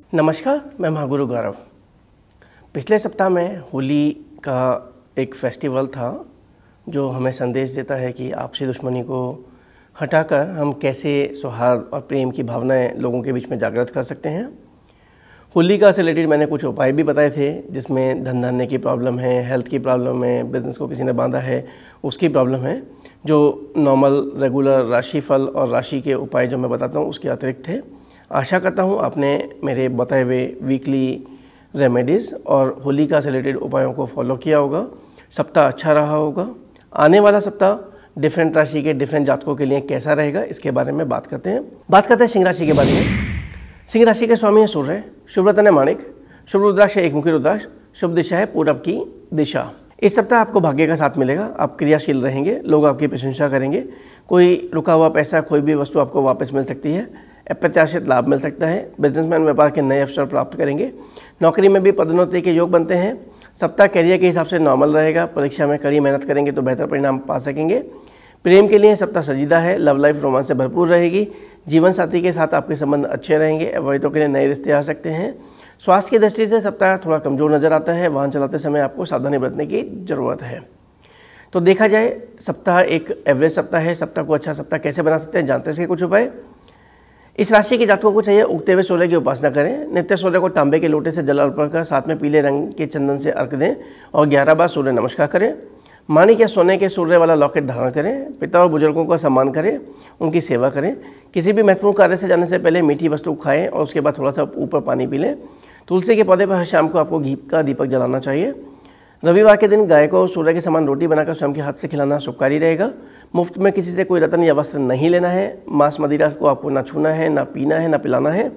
नमस्कार, मैं महागुरु गौरव। पिछले सप्ताह में होली का एक फेस्टिवल था जो हमें संदेश देता है कि आपसी दुश्मनी को हटाकर हम कैसे सौहार्द और प्रेम की भावनाएं लोगों के बीच में जागृत कर सकते हैं। होली का से रिलेटेड मैंने कुछ उपाय भी बताए थे, जिसमें धन धान्य की प्रॉब्लम है, हेल्थ की प्रॉब्लम है, बिजनेस को किसी ने बांधा है उसकी प्रॉब्लम है। जो नॉर्मल रेगुलर राशिफल और राशि के उपाय जो मैं बताता हूँ उसके अतिरिक्त थे। आशा करता हूँ आपने मेरे बताए हुए वीकली रेमेडीज़ और होली का से रिलेटेड उपायों को फॉलो किया होगा। सप्ताह अच्छा रहा होगा। आने वाला सप्ताह डिफरेंट राशि के डिफरेंट जातकों के लिए कैसा रहेगा इसके बारे में बात करते हैं। सिंह राशि के बारे में। सिंह राशि के स्वामी है सूर्य, शुभ रत्न है माणिक, शुभ रुद्राक्ष है एक मुखी रुद्राक्ष, शुभ दिशा है पूरब की दिशा। इस सप्ताह आपको भाग्य का साथ मिलेगा। आप क्रियाशील रहेंगे, लोग आपकी प्रशंसा करेंगे। कोई रुका हुआ पैसा, कोई भी वस्तु आपको वापस मिल सकती है। अप्रत्याशित लाभ मिल सकता है। बिजनेसमैन व्यापार के नए अवसर प्राप्त करेंगे। नौकरी में भी पदोन्नति के योग बनते हैं। सप्ताह करियर के हिसाब से नॉर्मल रहेगा। परीक्षा में कड़ी मेहनत करेंगे तो बेहतर परिणाम पा सकेंगे। प्रेम के लिए सप्ताह सजीदा है। लव लाइफ रोमांस से भरपूर रहेगी। जीवन साथी के साथ आपके संबंध अच्छे रहेंगे। अवैधों के लिए नए रिश्ते आ सकते हैं। स्वास्थ्य की दृष्टि से सप्ताह थोड़ा कमजोर नजर आता है। वाहन चलाते समय आपको सावधानी बरतने की जरूरत है। तो देखा जाए सप्ताह एक एवरेज सप्ताह है। सप्ताह को अच्छा सप्ताह कैसे बना सकते हैं जानते हैं इसके कुछ उपाय। इस राशि के जातकों को चाहिए उगते हुए सूर्य की उपासना करें। नित्य सूर्य को तांबे के लोटे से जल अर्पण कर साथ में पीले रंग के चंदन से अर्घ दें और 11 बार सूर्य नमस्कार करें। माणिक या सोने के सूर्य वाला लॉकेट धारण करें। पिता और बुजुर्गों का सम्मान करें, उनकी सेवा करें। किसी भी महत्वपूर्ण कार्य से जाने से पहले मीठी वस्तु खाएं और उसके बाद थोड़ा सा ऊपर पानी पी लें। तुलसी के पौधे पर हर शाम को आपको घी का दीपक जलाना चाहिए। रविवार के दिन गाय को सूर्य के समान रोटी बनाकर स्वयं के हाथ से खिलाना शुभकारी रहेगा। मुफ्त में किसी से कोई रत्न या वस्त्र नहीं लेना है। मांस मदिरा को आपको ना छूना है, ना पीना है, ना पिलाना है।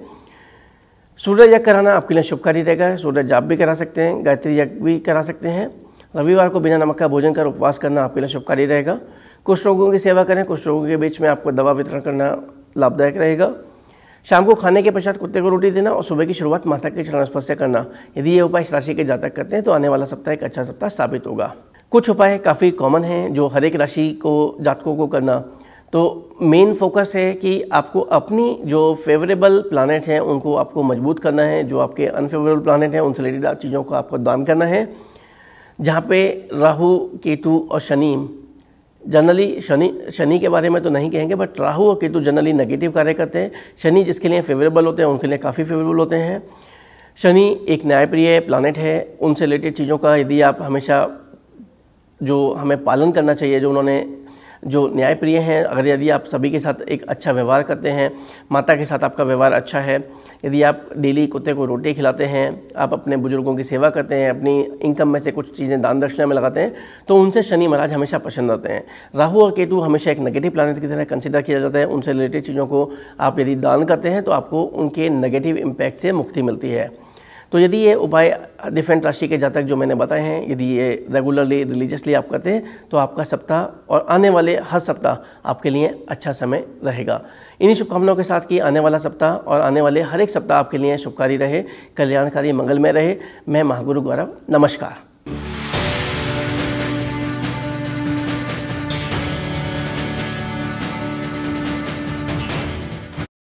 सूर्य यज्ञ कराना आपके लिए शुभकारी रहेगा। सूर्य जाप भी करा सकते हैं, गायत्री यज्ञ भी करा सकते हैं। रविवार को बिना नमक का भोजन कर उपवास करना आपके लिए शुभकारी रहेगा। कुछ रोगों की सेवा करें। कुछ रोगों के बीच में आपको दवा वितरण करना लाभदायक रहेगा। शाम को खाने के पश्चात कुत्ते को रोटी देना और सुबह की शुरुआत माता के चरण स्पर्श से करना। यदि ये उपाय इस राशि के जातक करते हैं तो आने वाला सप्ताह एक अच्छा सप्ताह साबित होगा। कुछ उपाय काफ़ी कॉमन हैं जो हर एक राशि को जातकों को करना। तो मेन फोकस है कि आपको अपनी जो फेवरेबल प्लानेट हैं उनको आपको मजबूत करना है। जो आपके अनफेवरेबल प्लानेट हैं उनसे रिलेटेड चीज़ों को आपको दान करना है। जहाँ पे राहु, केतु और शनि, जनरली शनि के बारे में तो नहीं कहेंगे, बट राहु और केतु जनरली नेगेटिव कार्य करते हैं। शनि जिसके लिए फेवरेबल होते हैं उनके लिए काफ़ी फेवरेबल होते हैं। शनि एक न्यायप्रिय प्लानेट है। उनसे रिलेटेड चीज़ों का यदि आप हमेशा जो हमें पालन करना चाहिए, जो उन्होंने जो न्यायप्रिय हैं, अगर यदि आप सभी के साथ एक अच्छा व्यवहार करते हैं, माता के साथ आपका व्यवहार अच्छा है, यदि आप डेली कुत्ते को रोटी खिलाते हैं, आप अपने बुजुर्गों की सेवा करते हैं, अपनी इनकम में से कुछ चीज़ें दान दक्षिणा में लगाते हैं, तो उनसे शनि महाराज हमेशा प्रसन्न रहते हैं। राहु और केतु हमेशा एक नेगेटिव प्लैनेट की तरह कंसिडर किया जाता है। उनसे रिलेटेड चीज़ों को आप यदि दान करते हैं तो आपको उनके नेगेटिव इम्पैक्ट से मुक्ति मिलती है। तो यदि ये उपाय डिफरेंट राशि के जातक जो मैंने बताए हैं, यदि ये रेगुलरली रिलीजियसली आप करते हैं तो आपका सप्ताह और आने वाले हर सप्ताह आपके लिए अच्छा समय रहेगा। इन्हीं शुभकामनाओं के साथ कि आने वाला सप्ताह और आने वाले हर एक सप्ताह आपके लिए शुभकारी रहे, कल्याणकारी, मंगलमय रहे। मैं महागुरु गौरव, नमस्कार।